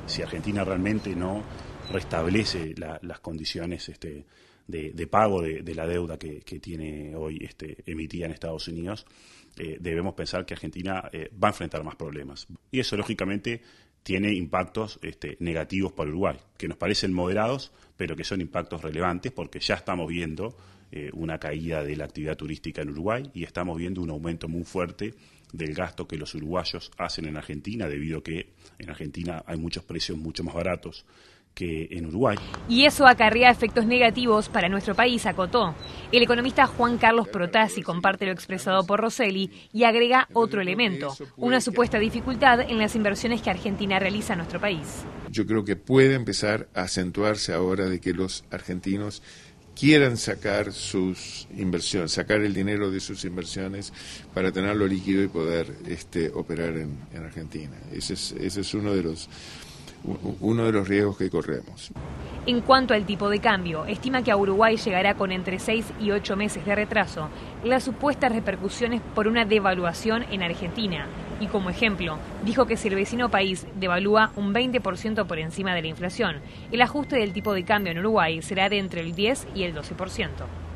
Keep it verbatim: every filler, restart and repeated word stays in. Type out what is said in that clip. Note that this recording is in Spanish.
si Argentina realmente no restablece la, las condiciones este, de, de pago de, de la deuda que, que tiene hoy este, emitida en Estados Unidos, eh, debemos pensar que Argentina eh, va a enfrentar más problemas. Y eso, lógicamente, tiene impactos este, negativos para Uruguay, que nos parecen moderados, pero que son impactos relevantes porque ya estamos viendo eh, una caída de la actividad turística en Uruguay y estamos viendo un aumento muy fuerte del gasto que los uruguayos hacen en Argentina, debido a que en Argentina hay muchos precios mucho más baratos que en Uruguay. Y eso acarrea efectos negativos para nuestro país, acotó. El economista Juan Carlos Protasi comparte lo expresado por Rosselli y agrega otro elemento, una supuesta dificultad en las inversiones que Argentina realiza en nuestro país. Yo creo que puede empezar a acentuarse ahora de que los argentinos quieran sacar sus inversiones, sacar el dinero de sus inversiones para tenerlo líquido y poder este, operar en, en Argentina. Ese es, ese es uno de los uno de los riesgos que corremos. En cuanto al tipo de cambio, estima que a Uruguay llegará con entre seis y ocho meses de retraso las supuestas repercusiones por una devaluación en Argentina. Y como ejemplo, dijo que si el vecino país devalúa un veinte por ciento por encima de la inflación, el ajuste del tipo de cambio en Uruguay será de entre el diez y el doce por ciento.